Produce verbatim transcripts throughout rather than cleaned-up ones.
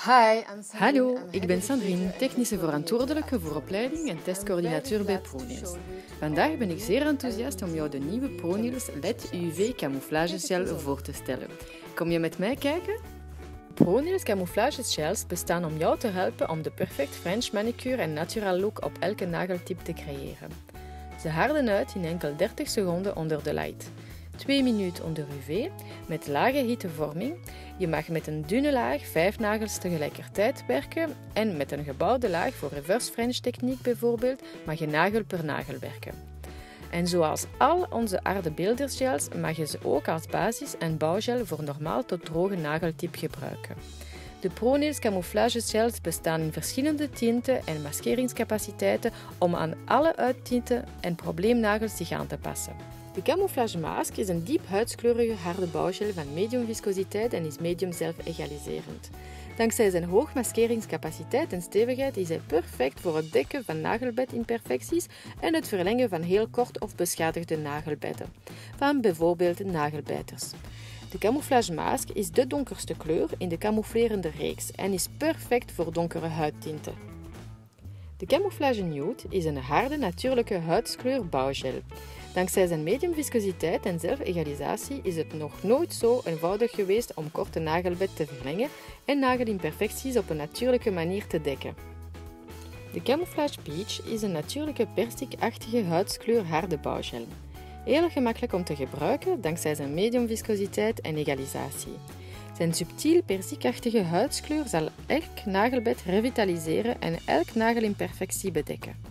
Hi, I'm Sandrine. Hallo, I'm ik ben Sandrine, technische verantwoordelijke voor opleiding en testcoördinateur bij ProNails. Vandaag ben ik zeer enthousiast om jou de nieuwe ProNails L E D U V Camouflage Gel voor te stellen. Kom je met mij kijken? ProNails Camouflage Gels bestaan om jou te helpen om de perfect French manicure en natural look op elke nageltip te creëren. Ze harden uit in enkel dertig seconden onder de light. twee minuten onder U V met lage hittevorming. Je mag met een dunne laag vijf nagels tegelijkertijd werken en met een gebouwde laag voor reverse French techniek bijvoorbeeld mag je nagel per nagel werken. En zoals al onze aardebeeldersgels mag je ze ook als basis en bouwgel voor normaal tot droge nageltip gebruiken. De ProNails Camouflage Gels bestaan in verschillende tinten en maskeringscapaciteiten om aan alle uittinten en probleemnagels zich aan te passen. De Camouflage Mask is een diep huidskleurige harde bouwgel van medium viscositeit en is medium zelfegaliserend. Dankzij zijn hoog maskeringscapaciteit en stevigheid is hij perfect voor het dekken van nagelbedimperfecties en het verlengen van heel kort of beschadigde nagelbedden, van bijvoorbeeld nagelbijters. De Camouflage Mask is de donkerste kleur in de camouflerende reeks en is perfect voor donkere huidtinten. De Camouflage Nude is een harde natuurlijke huidskleur bouwgel. Dankzij zijn medium viscositeit en zelfegalisatie is het nog nooit zo eenvoudig geweest om korte nagelbed te verlengen en nagelimperfecties op een natuurlijke manier te dekken. De Camouflage Peach is een natuurlijke persikachtige huidskleur harde bouwgel. Heel gemakkelijk om te gebruiken dankzij zijn medium viscositeit en egalisatie. Zijn subtiel persikachtige huidskleur zal elk nagelbed revitaliseren en elk nagelimperfectie bedekken.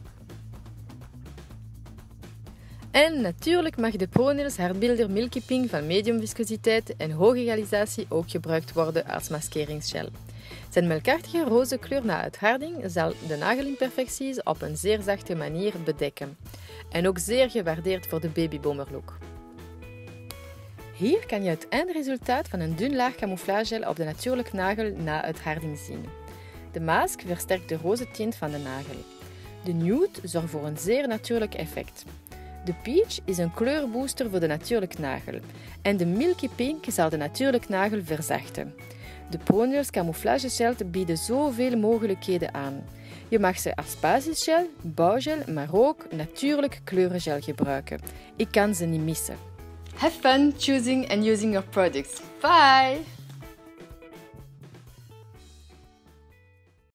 En natuurlijk mag de ProNails Hardbuilder Milky Pink van medium viscositeit en hoge egalisatie ook gebruikt worden als maskeringsgel. Zijn melkachtige roze kleur na uitharding zal de nagelimperfecties op een zeer zachte manier bedekken. En ook zeer gewaardeerd voor de babyboomer look. Hier kan je het eindresultaat van een dun laag camouflagegel op de natuurlijke nagel na uitharding zien. De mask versterkt de roze tint van de nagel. De nude zorgt voor een zeer natuurlijk effect. De peach is een kleurbooster voor de natuurlijke nagel en de milky pink zal de natuurlijke nagel verzachten. De ProNails Camouflage Gels bieden zoveel mogelijkheden aan. Je mag ze als basisgel, bouwgel, maar ook natuurlijk kleurengel gebruiken. Ik kan ze niet missen. Have fun choosing and using your products. Bye!